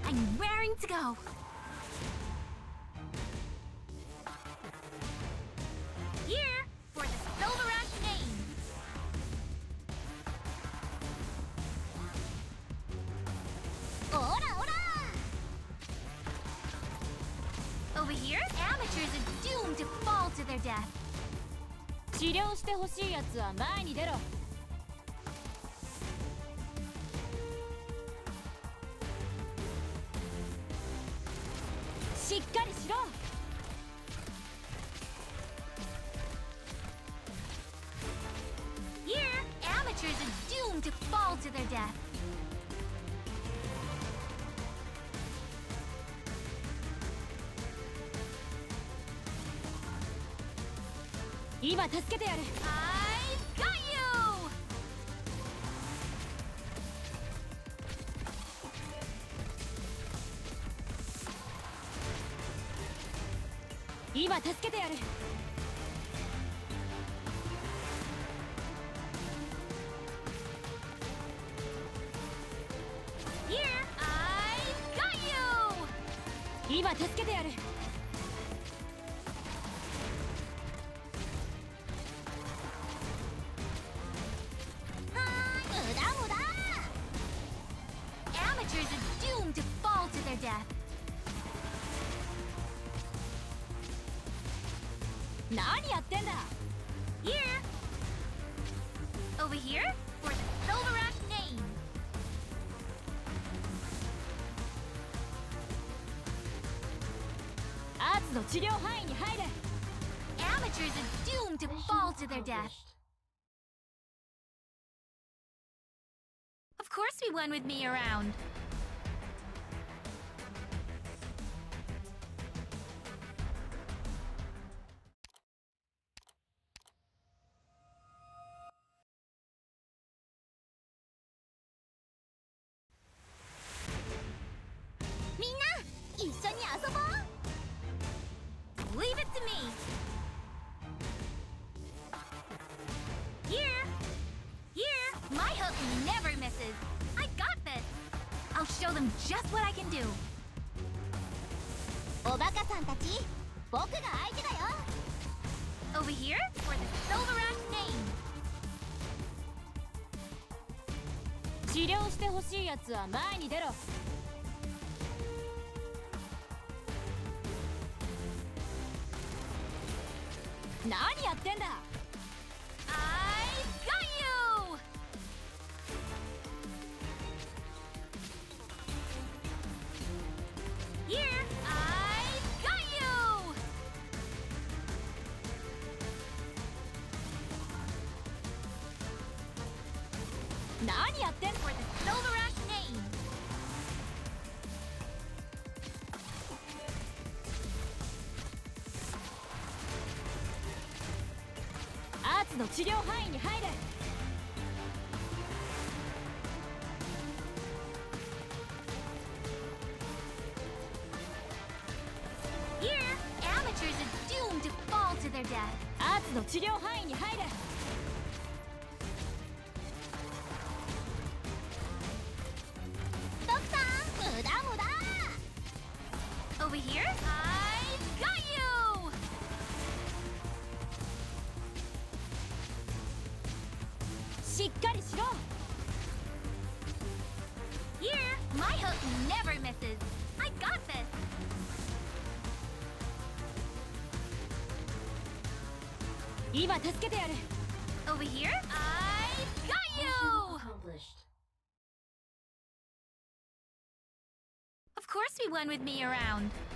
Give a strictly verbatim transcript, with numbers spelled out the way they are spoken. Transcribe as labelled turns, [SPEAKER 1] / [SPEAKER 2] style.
[SPEAKER 1] I'm raring to go. Here for the Silver Ash name. Ora, ora! Over here, amateurs are doomed to fall to their death.
[SPEAKER 2] 治療してほしいやつは前に出ろ。しっかりしろ。
[SPEAKER 1] Here, amateurs are doomed to fall to their death.
[SPEAKER 2] 今助けてやる。
[SPEAKER 1] I've got you!
[SPEAKER 2] 今助けてやる。
[SPEAKER 1] Here, I've got you!
[SPEAKER 2] 今助けてやる。
[SPEAKER 1] Amateurs are doomed to fall to their death.
[SPEAKER 2] 何やってんだ。
[SPEAKER 1] Here. Over here for the Silver Ash name.
[SPEAKER 2] アーツの治療範囲に入れ。
[SPEAKER 1] Amateurs are doomed to fall to their death. Of course we won with me around. Leave it to me. Here. Here. My hook never misses. I got this. I'll show them just what I can do.
[SPEAKER 3] おバカさんたち、僕が相手だよ。
[SPEAKER 1] Over here for the Silver Ash name.
[SPEAKER 2] 治療してほしいやつは前に出ろ。何やってんだ。
[SPEAKER 1] I've got you! Here, I've got you!
[SPEAKER 2] 何やってんだ。
[SPEAKER 1] For the Silver Ash name.
[SPEAKER 2] アーツの治療範囲に入れ。
[SPEAKER 1] Here, amateurs are doomed to fall to their death.
[SPEAKER 2] アーツの治療範囲に入れ。
[SPEAKER 3] ドクター、無駄無駄。
[SPEAKER 1] Over here, I've got you!
[SPEAKER 2] しっかりしろ。
[SPEAKER 1] Here, my hook never misses. I got this.
[SPEAKER 2] 今助けてやる。
[SPEAKER 1] Over here, I've got you! Of course we won with me around.